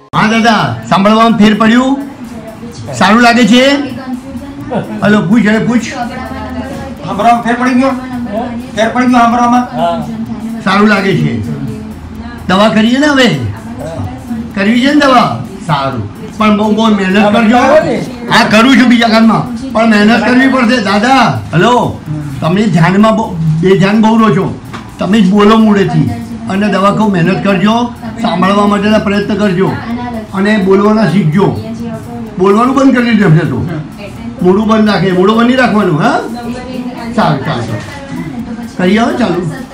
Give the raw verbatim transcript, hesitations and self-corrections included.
હા દાદા, સાંભળવામાં ફેર પડ્યું? સારું લાગે છે? હલો, પૂછ હવે પૂછ. સાંભળવામાં ફેર પડી ગયો? ફેર પડી ગયો સાંભળવામાં? સારું લાગે છે. દવા કરીએ ને હવે? કરવી છે ને દવા? સારું, પણ બહુ બહુ મહેનત કરજો. હા, કરું છું બીજા કામમાં, પણ મહેનત કરવી પડશે દાદા. હલો, તમે ધ્યાનમાં બહુ બેધ્યાન બહુ રહો છો. તમે જ બોલો મૂળેથી, અને દવા કહું મહેનત કરજો, સાંભળવા માટેના પ્રયત્ન કરજો, અને બોલવાના શીખજો. બોલવાનું બંધ કરી દેશે તો મોઢું બંધ રાખે, મોઢું બંધ નહીં રાખવાનું. હા, સારું ચાલો, કરી આવો ચાલુ.